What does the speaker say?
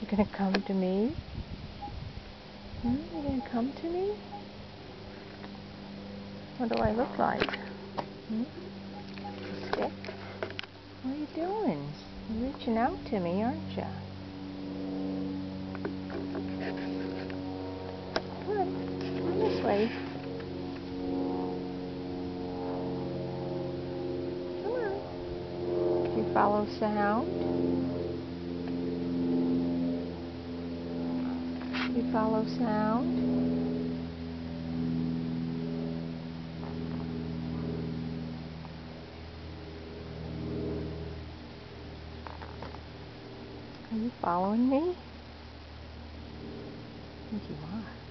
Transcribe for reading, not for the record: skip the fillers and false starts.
gonna come to me? You gonna come to me? What do I look like? Stick? What are you doing? You're reaching out to me, aren't you? Come on, come this way. Come on. Do you follow sound? Do you follow sound? Are you following me? I think you are.